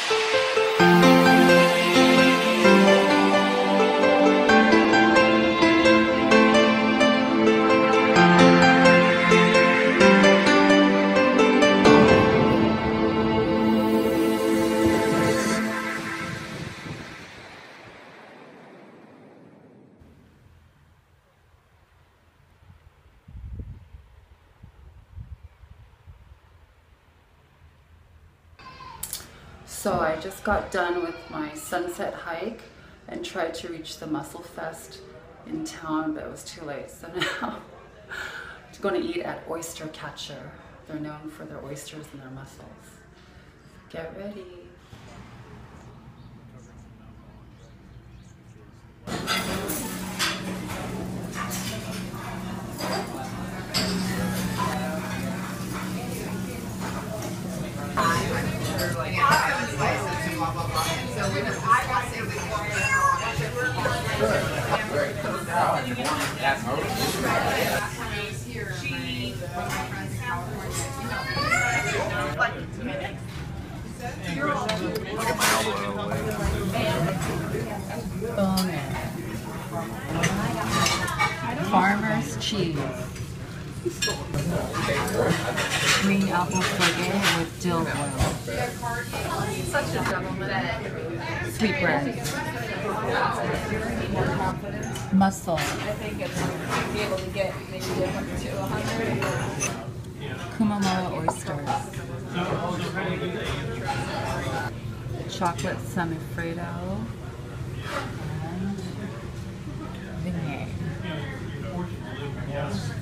So I just got done with my sunset hike and tried to reach the Mussel Fest in town, but it was too late. So now I'm going to eat at Oystercatcher. They're known for their oysters and their mussels. Get ready. Farmer's cheese. Green apple fritters with dill oil. Such a gentleman. Sweetbread. Mussel. I think it's be able to get maybe 100 to 100. Kumamoa oysters. Chocolate semifreddo. And vignette.